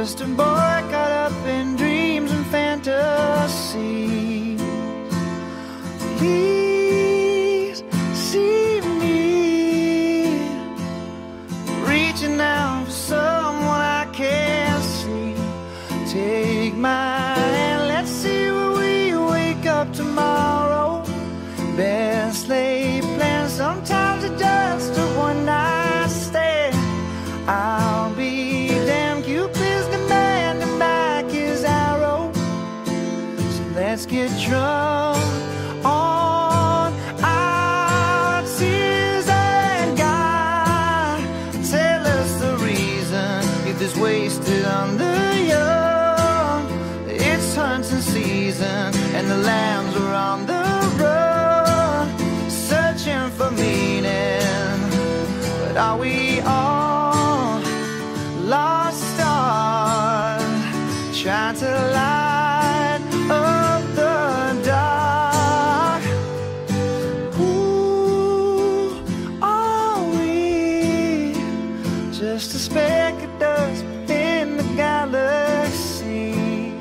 just a boy caught up in dreams and fantasies. Please see me reaching out for someone I can't see. Take my hand, let's see where we wake up tomorrow. Best laid plans, sometimes it's just a one night stand. I'll be damned, Cupid's demanding back his arrow. So let's get drunk on our tears, and God, tell us the reason youth is wasted on the young. It's hunting season and the lambs are on the run, searching for meaning. But are we all lost stars trying to light up the dark? Who are we? Just a speck of dust in the galaxy.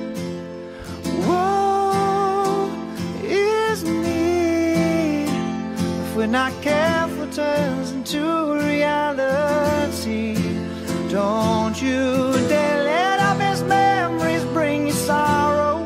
Woe is me if we're not careful, turns into reality. Don't you dare let our best memories bring you sorrow.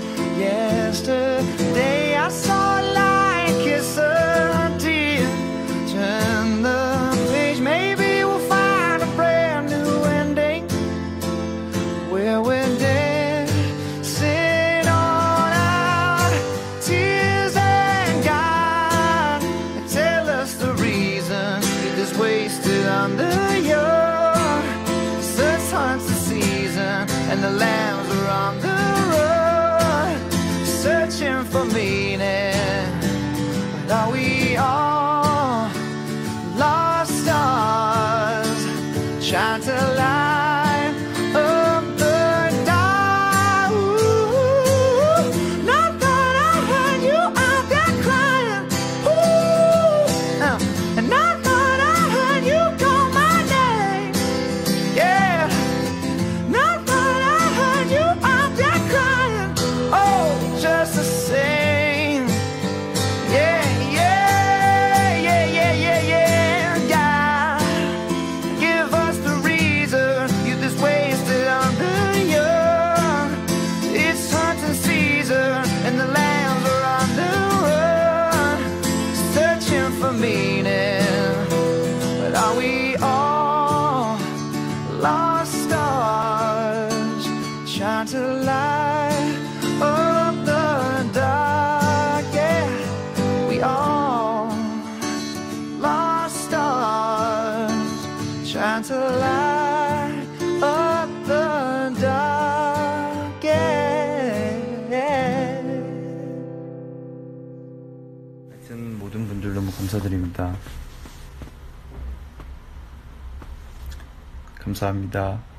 Yesterday I saw a light kiss a tear. Turn the page, maybe we'll find a brand new ending where we're dancing on our tears, and God, tell us the reason youth is wasted on the young. Such hunts the season and the lambs are on the run, searching for meaning. But are we all lost stars trying to light up the dark? Ooh, not that I heard you out there crying. Ooh, and not that I heard you call my name. Yeah, not that I heard you out there crying. Oh, just the same. Yeah, yeah, yeah, yeah, yeah, yeah, yeah. Give us the reason youth is wasted on the young. It's hunting season and the lambs are on the run, searching for meaning. But are we all lost stars trying to light up the dark? Yeah, we all lost stars trying to light up the dark. Yeah. 하여튼 모든 분들 너무 감사드립니다. 감사합니다.